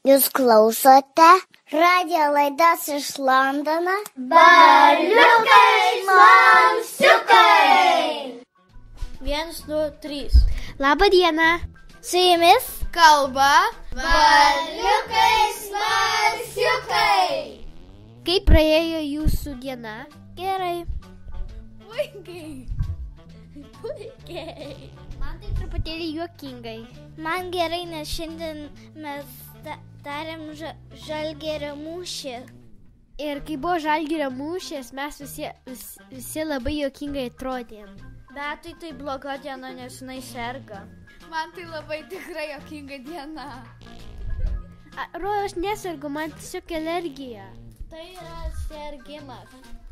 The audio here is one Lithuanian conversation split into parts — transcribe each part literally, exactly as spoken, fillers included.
Jūs klausote radijo laidas iš Londono. Berniukai smalsiukai. Vienas, du, trys. Labą dieną. Su jumis kalba Berniukai smalsiukai. Kaip praėjo jūsų diena? Gerai. Puikiai. Puikiai. Man tai truputėlį juokingai. Man gerai, nes šiandien mes darėm Žalgirio mūšį. Ir kai buvo Žalgirio mūšis, mes visi, visi, visi labai juokingai atrodėm. Bet tai tai bloga diena, nes jinai serga. Man tai labai tikrai juokinga diena. Rojo, aš nesergu, man tiesiog alergija. Tai yra sergimas.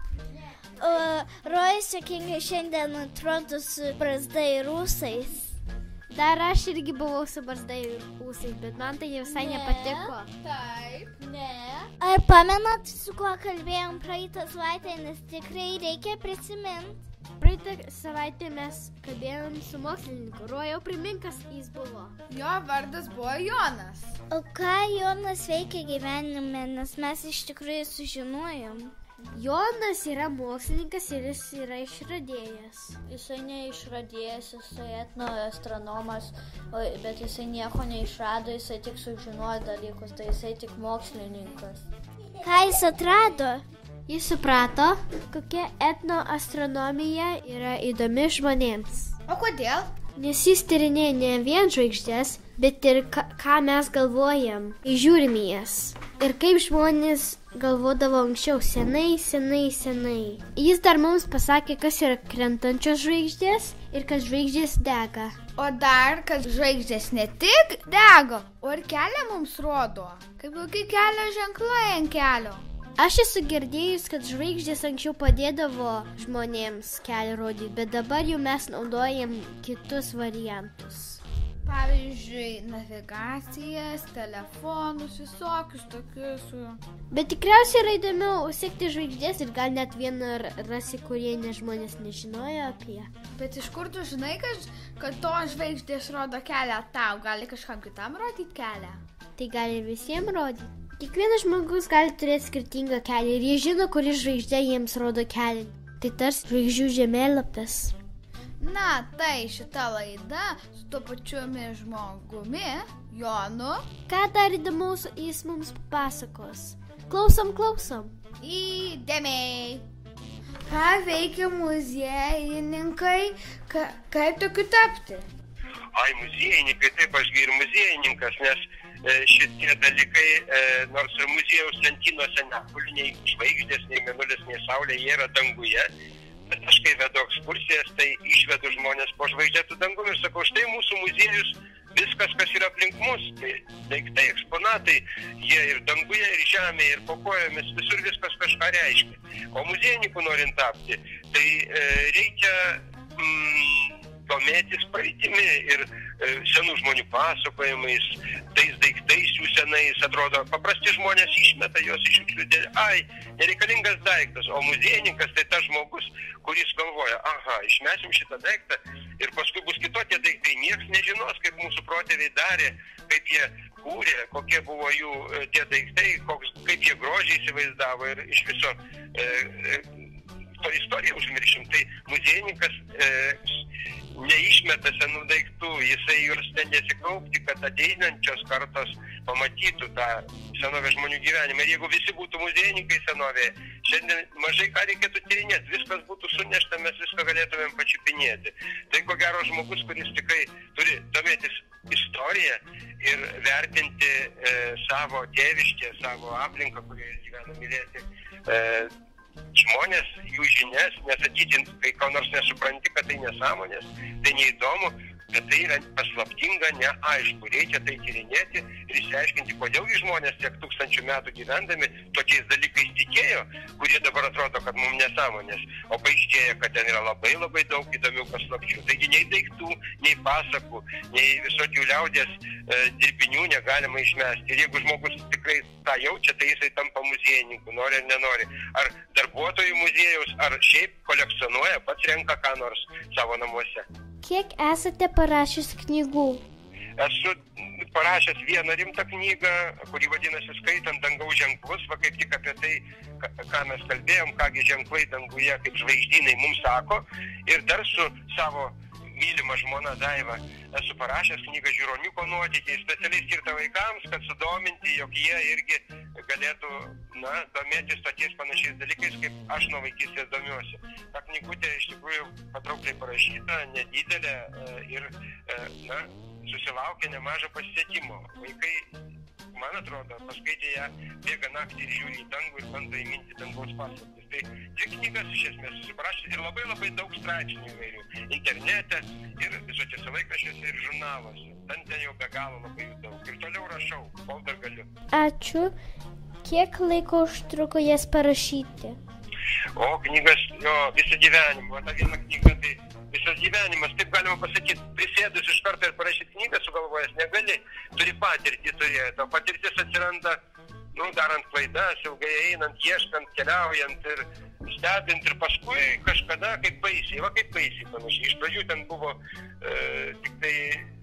Uh, Rojas juokingai šiandien atrodo su brazdai ir ūsais. Dar aš irgi buvau su brazdai ir ūsais, bet man tai visai ne, nepatiko. Taip, ne. Ar pamenat, su kuo kalbėjom praeitą savaitę, nes tikrai reikia prisiminti? Praeitą savaitę mes kalbėjom su mokslininku. Rojo, primink, kas jis buvo. Jo vardas buvo Jonas. O ką Jonas veikia gyvenime, nes mes iš tikrųjų sužinojom? Jonas yra mokslininkas ir jis yra išradėjas. Jisai neišradėjas, jisai etnoastronomas, bet jisai nieko neišrado, jisai tik sužinojo dalykus, tai jisai tik mokslininkas. Ką jis atrado? Jis suprato, kokia etnoastronomija yra įdomi žmonėms. O kodėl? Nes jis tyrinėja ne vien žvaigždės, bet ir ką, ką mes galvojam, žiūrim į jas. Ir kaip žmonės galvodavo anksčiau, senai, senai, senai. Jis dar mums pasakė, kas yra krentančios žvaigždės ir kad žvaigždės dega. O dar, kad žvaigždės ne tik dega, o ir kelią mums rodo. Kaip kokie kelio ženklai ant kelio. Aš esu girdėjus, kad žvaigždės anksčiau padėdavo žmonėms kelią rodyti, bet dabar jau mes naudojam kitus variantus. Pavyzdžiui, navigacijas, telefonus, visokius tokius. Bet tikriausiai yra įdomiau sekti žvaigždės ir gal net vieną rasi, kurie ne žmonės nežinojo apie. Bet iš kur tu žinai, kad, kad to žvaigždės rodo kelią tau? Gali kažkam kitam rodyti kelią? Tai gali visiems rodyti. Kiekvienas žmogus gali turėti skirtingą kelią ir jie žino, kuri žvaigždė jiems rodo kelią. Tai tarsi žvaigždžių žemėlapis. Na, tai šita laida su tuo pačiu žmogumi, Jonu. Ką dar įdomaus jis mums papasakos? Klausom, klausom. Įdėmiai. Ką veikia muziejininkai, ka, kaip tokiu tapti? Ai, muziejininkai, taip aš gi ir muziejininkas, nes e, šitie dalykai, e, nors ir muziejaus lentynose neguli nei žvaigždės, nei mėnulis, nei saulė, jie yra danguje. Bet aš kai vedu ekskursijas, tai išvedu žmonės po žvaigždėtų dangų ir sakau, štai mūsų muziejus, viskas, kas yra aplink mus, tai daiktai, eksponatai, jie ir danguje, ir žemėje, ir po kojomis, visur viskas kažką reiškia. O muziejininkų norint tapti, tai e, reikia mm, domėtis praeitimi ir e, senų žmonių pasakojimais, tais daiktais jų senais, atrodo, paprasti žmonės išmeta juos iš šiukšlių dėžės. Ai, nereikalingas daiktas, o muziejininkas tai tas žmogus, kuris galvoja, aha, išmesim šitą daiktą ir paskui bus kitokie daiktai. Niekas nežinos, kaip mūsų protėviai darė, kaip jie kūrė, kokie buvo jų tie daiktai, koks, kaip jie grožiai įsivaizdavo ir iš viso e, e, to istoriją užmiršim. Tai muziejininkas e, neišmeta senų daiktų, jisai juos stengiasi kaupti, kad ateinančios kartos pamatytų tą senovės žmonių gyvenimą. Ir jeigu visi būtų muziejininkai senovėje, šiandien mažai ką reikėtų tyrinėti, viskas būtų sunešta, mes viską galėtumėm pačiupinėti. Tai ko gero žmogus, kuris tikrai turi domėtis istoriją ir vertinti e, savo tėviškę, savo aplinką, kurioje gyvena, mylėti e, žmonės, jų žinias, nesakyti, kai ko nors nesupranti, kad tai nesąmonės, tai neįdomu, bet tai yra paslaptinga, neaišku. Reikia tai tyrinėti ir išsiaiškinti, kodėl žmonės tiek tūkstančių metų gyvendami tokiais dalykais tikėjo, kurie dabar atrodo, kad mums nesąmonės, o paaiškėja, kad ten yra labai labai daug įdomių paslapčių. Taigi nei daiktų, nei pasakų, nei visokių liaudės e, dirbinių negalima išmesti. Ir jeigu žmogus tikrai tą jaučia, tai jisai tampa muziejininku, nori ar nenori. Ar darbuotojų muziejaus, ar šiaip kolekcionuoja, pats renka ką nors savo namuose. Kiek esate parašęs knygų? Esu parašęs vieną rimtą knygą, kuri vadinasi Skaitant dangaus ženklus, va kaip tik apie tai, ką mes kalbėjom, kągi ženklai danguje kaip žvaigždynai mums sako. Ir dar su savo mylima žmona Daiva esu parašęs knygą Žiūroniuko nuotykiai, specialiai skirta vaikams, kad sudominti, jog jie irgi galėtų, na, domėtis tokiais panašiais dalykais, kaip aš nuo vaikystės domiuosi. Ta knygutė iš tikrųjų patraukliai parašyta, nedidelė ir, na, susilaukia nemažo pasisekimo. Vaikai, man atrodo, paskaitė ją, bėga naktį ir žiūri į dangų ir bando įminti dangaus paslaptis. Tai dvi knygas iš esmės susiparašė ir labai labai daug straipsnių įvairių. Internete ir visokiose laikraščiuose ir žurnaluose. Ten ten jau be galo labai daug. Ir toliau rašau, kol dar galiu. Ačiū. Kiek laiko užtruko jas parašyti? O, knygas, jo, visą gyvenimą. O ta viena knyga, tai visas gyvenimas, taip galima pasakyti, prisėdus iš karto ir parašyti knygą sugalvojęs negali. Turi patirtį turėti. O patirtis atsiranda, nu, darant klaidas, ilgai einant, ieškant, keliaujant ir stebint ir paskui kažkada kaip baisiai, va kaip baisiai panašiai. Iš pradžių ten buvo e, tik tai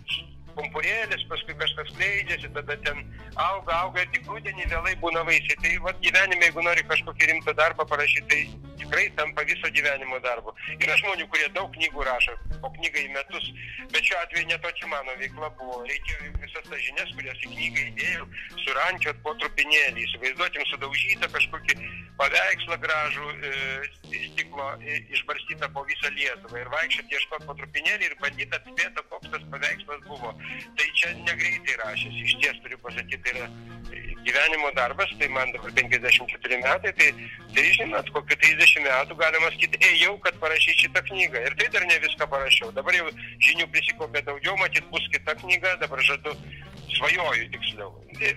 pumpurėlis, paskui kažkas leidžiasi, tada ten auga, auga ir tik rudenį vėlai būna vaisiai. Tai va gyvenime, jeigu nori kažkokį rimtą darbą parašyti, tai tikrai tampa viso gyvenimo darbo. Yra žmonių, kurie daug knygų rašo, po knygą į metus, bet šiuo atveju ne tokia mano veikla buvo. Reikėjo visas tas žinias, kurias į knygą įdėjau, surančiot po trupinėlį, įsivaizduotim sudaužytą kažkokį paveikslą gražų e, stiklo e, išbarstytą po visą Lietuvą ir vaikščiot ieškot po trupinėlį ir bandyt atspėti, koks tas paveikslas buvo. Tai čia negreitai rašęs, iš ties turiu pasakyti, tai yra gyvenimo darbas, tai man dabar penkiasdešimt keturi metai, tai, tai žinot, kokiu trisdešimt metų galima sakyti, ėjau, kad parašyti šitą knygą. Ir tai dar ne viską parašiau. Dabar jau žinių prisikopė daugiau, matyt, bus kita knyga, dabar žadu, svajoju tiksliau.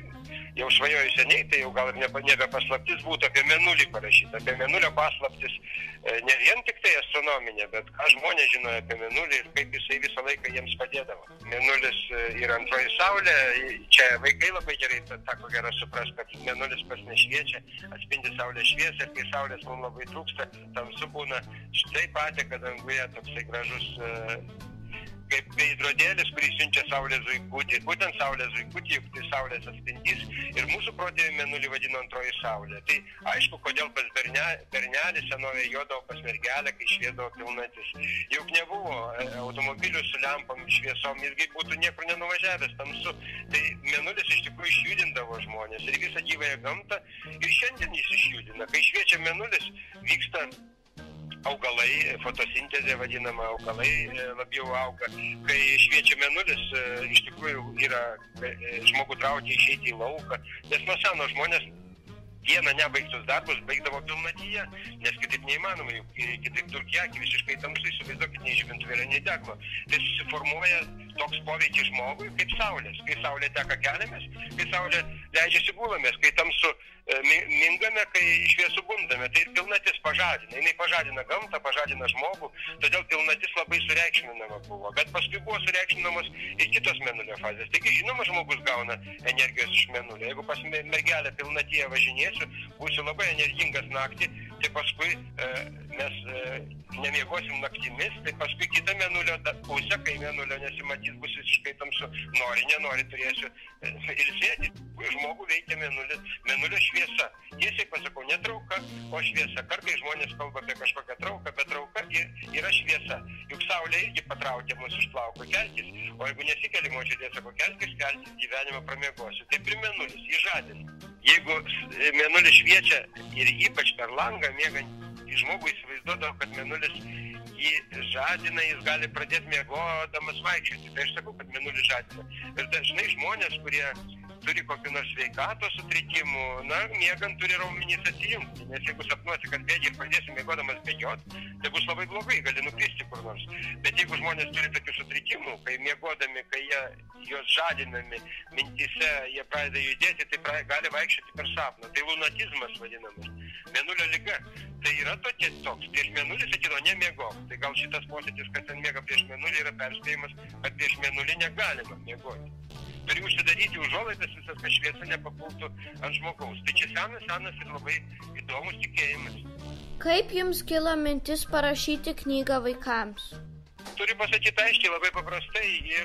Jau svajoju seniai, tai jau gal ir nebe paslaptis būtų apie Mėnulį parašyti, apie Mėnulio paslaptis, ne vien tik tai astronominė, bet ką žmonės žinojo apie Mėnulį ir kaip jisai visą laiką jiems padėdavo. Mėnulis yra antroji saulė, čia vaikai labai gerai tako gerai supras, kad Mėnulis pats nešviečia, atspindi saulės šviesą ir kai saulės mums labai trūksta, tamsu būna, štai pateka danguje toksai gražus kaip veidrodėlis, kuris siunčia saulės zuikutį. Būtent saulės zuikutį, juk tai saulės atspindys ir mūsų protėviai Mėnulį vadino antroji saulė. Tai aišku, kodėl pas berne, bernelį senovėje jodavo pas mergelę, kai šviesdavo pilnatis. Juk nebuvo automobilių su lempom šviesom, jisgi būtų niekur nenuvažiavęs tamsu. Tai Mėnulis iš tikrųjų išjudindavo žmonės ir visą gyvąją gamtą ir šiandien jis išjudina. Kai šviečia Mėnulis, vyksta augalai, fotosintezė vadinama, augalai labiau auga. Kai šviečia Mėnulis, iš tikrųjų yra žmogų traukia išeiti į lauką, nes nuo seno žmonės dieną nebaigtus darbus baigdavo pilnatyje, nes kitaip neįmanoma, juk kitaip durkiaki visiškai tamsu, įsivaizduokit, nei žibintuvėlio, nei deglo. Tai susiformuoja toks poveikis žmogui kaip saulės. Kai saulė teka keliamės, kai saulė leidžiasi gulamės, kai tamsu mingame, kai šviesu bundame. Tai ir pilnatis pažadina. Jinai pažadina gamtą, pažadina žmogų, todėl pilnatis labai sureikšminama buvo. Bet paskui buvo sureikšminamos ir kitos Mėnulio fazės. Taigi, žinoma, žmogus gauna energijos iš Mėnulio. Jeigu pas mergelę pilnatyje važinėsiu, būsiu labai energingas naktį, tai paskui e, mes e, nemiegosim naktimis, tai paskui kita Mėnulio pusė, kai Mėnulio nesimatys, bus visiškai tamsu. Nori, nenori, turėsiu e, ilsėti. Žmogų veikia Mėnulio, Mėnulio šviesa. Tiesiai pasakau, ne trauka, o šviesa. Kartais žmonės kalba apie kažkokią trauką, bet trauka yra šviesa. Juk saulė irgi patraukia mus iš plauko, kelkis, o jeigu nesikeli, močiutė sako, kelkis, kelkis, gyvenimą pramiegosiu. Taip ir Mėnulis, jį žadina. Jeigu Mėnulis šviečia ir ypač per langą miegant žmogų įsivaizduodavo, kad Mėnulis jį žadina, jis gali pradėti miegodamas vaikščioti. Tai aš sakau, kad Mėnulis žadina. Ir dažnai žmonės, kurie turi kokį nors sveikatos sutrikimų, na, miegant turi raumenys atsijungti, nes jeigu sapnuosi, kad bėgi ir pradėsi miegodamas bėgiot, tai bus labai blogai, gali nukristi kur nors. Bet jeigu žmonės turi tokių sutrikimų, kai miegodami, kai jie, juos žadinami mintyse, jie pradeda judėti, tai pradeda, gali vaikščioti per sapną. Tai lunatizmas vadinamas, Mėnulio liga. Tai yra tokie toks, prieš Mėnulį sakydavo, nemiegok. Tai gal šitas posėdis, kad ten miega prieš Mėnulį, yra perspėjimas, kad prieš Mėnulį negalima miegoti. Turi užsidaryti užuolaidas visas, kad šviesa nepapultų ant žmogaus. Tai čia senas, senas ir labai įdomus tikėjimas. Kaip jums kilo mintis parašyti knygą vaikams? Turiu pasakyti aiškiai, labai paprastai, yra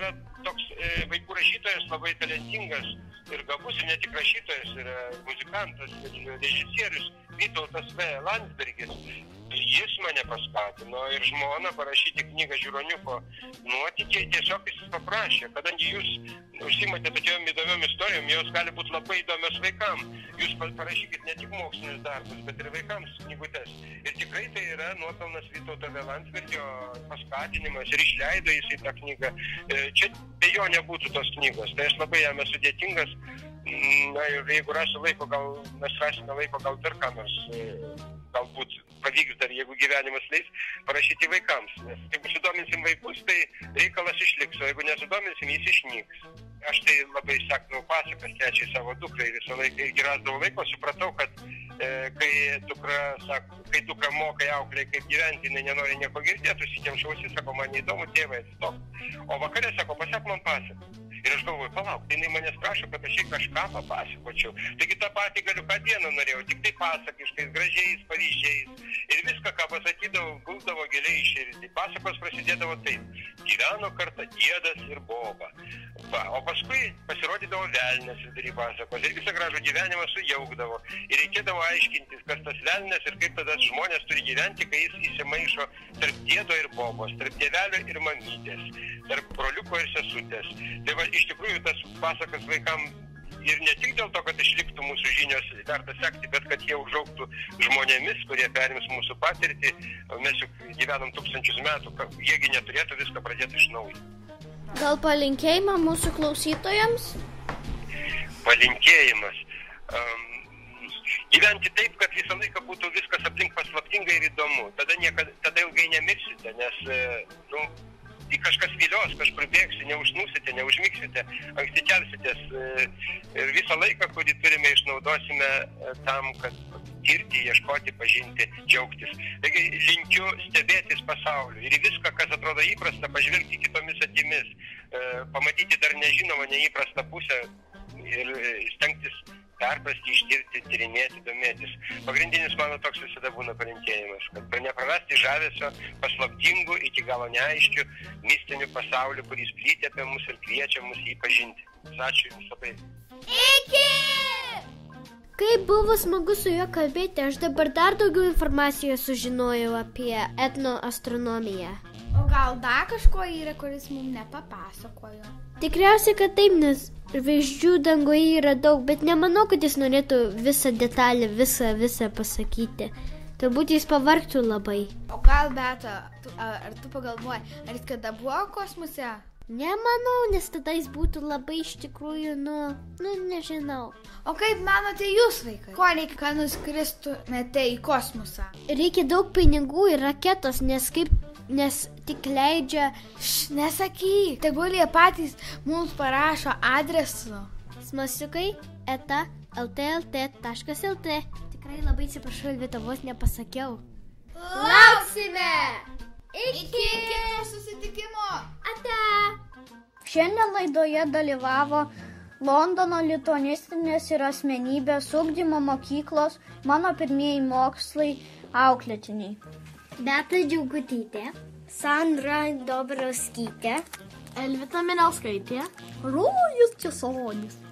toks e, vaikų rašytojas labai talentingas ir gabus, ir ne tik rašytojas, ir muzikantas, ir režisierius Vytautas V. Landsbergis. Jis mane paskatino ir žmona parašyti knygą Žiūroniuko nuotykiai. Tiesiog jis paprašė, kadangi jūs užsimate tokiom įdomiom istorijom, jos gali būti labai įdomios vaikams. Jūs parašykit ne tik mokslinius darbus, bet ir vaikams knygutes. Ir tikrai tai yra nuopelnas Vytauto V. Landsbergio paskatinimas ir išleido jis į tą knygą. Čia be jo nebūtų tos knygos, tai aš labai jam esu dėkingas. Na ir jeigu rasiu laiko, gal mes rasime laiko, gal dar ką nors, galbūt pavyks dar, jeigu gyvenimas leis, parašyti vaikams. Nes jeigu sudominsim vaikus, tai reikalas išliks, o jeigu nesudominsim, jis išnyks. Aš tai labai seknau pasakas trečiai savo dukrai, visą laiką irgi rasdavau laiko, supratau, kad e, kai dukra, sako, kai dukra mokai auklei, kaip gyventi, jinai nenori nieko girdėti, užsikemšausi, sako, man neįdomu, tėvai, atstok. O vakarė, sako, pasak man pasaką. Ir aš galvoju, palauk, tai jinai manęs prašo, kad aš jai kažką papasakočiau. Taigi tą patį galiu, ką dieną norėjau, tik tai pasakiškais, gražiais pavyzdžiais. Ir viską, ką pasakydavau, guldavo giliai į širdį. Pasakos prasidėdavo taip. Gyveno kartą diedas ir boba. Va, o paskui pasirodydavo velnias vidury pasakos. Ir visą gražų gyvenimą sujaukdavo. Ir reikėdavo aiškintis, kas tas velnias ir kaip tada žmonės turi gyventi, kai jis įsimaišo tarp diedo ir bobos, tarp tėvelio ir mamytės, tarp broliuko ir sesutės. Tai va, iš tikrųjų tas pasakas vaikams ir ne tik dėl to, kad išliktų mūsų žinios verta sekti, bet kad jie užaugtų žmonėmis, kurie perims mūsų patirtį. Mes juk gyvenam tūkstančius metų, jiegi neturėtų viską pradėti iš naujo. Gal palinkėjimą mūsų klausytojams? Palinkėjimas. Um, gyventi taip, kad visą laiką būtų viskas aplink paslaptinga ir įdomu. Tada, niekada, tada ilgai nemirsite, nes nu, į kažkas vilios, kažkur bėgsi, neužsnūsite, neužmiksite, anksti kelsitės ir visą laiką, kurį turime, išnaudosime tam, kad tirti, ieškoti, pažinti, džiaugtis. Taigi linkiu stebėtis pasauliu ir viską, kas atrodo įprasta, pažvelgti kitomis akimis, pamatyti dar nežinomą, neįprastą pusę ir stengtis perprasti, ištirti, tyrinėti, domėtis. Pagrindinis mano toks visada būna palinkėjimas, kad neprarasti žavesio paslaptingų, iki galo neaiškių, mistinių pasaulių, kuris plyti apie mus ir kviečia mus jį pažinti. Ačiū Jums labai. Iki! Kaip buvo smagu su juo kalbėti, aš dabar dar daugiau informacijos sužinojau apie etnoastronomiją. O gal dar kažko yra, kuris mums nepapasakojo? Tikriausiai, kad taip, nes žvaigždžių dangoje yra daug, bet nemanau, kad jis norėtų visą detalę, visą, visą pasakyti. Turbūt jis pavargtų labai. O gal, Beta, tu, ar tu pagalvoji, ar jis kada buvo kosmose? Nemanau, nes tada jis būtų labai iš tikrųjų, nu, nu, nežinau. O kaip manote jūs, vaikai? Ko reikia, kad nuskristumėte į kosmosą? Reikia daug pinigų ir raketos, nes kaip, nes tik leidžia... Š, nesakyk, tegul jie patys mums parašo adresu. Smasiukai eta lt taškas lt. Tikrai labai atsiprašau, Lietuvos nepasakiau. Lauksime! Iki kito susitikimo! Ate! Šiandien laidoje dalyvavo Londono lituanistinės ir asmenybės ugdymo mokyklos Mano pirmieji mokslai auklėtiniai. Beta Džiaugutytė, Sandra Dobrauskytė, Elvita Minelskaitė, Rojus Česonis.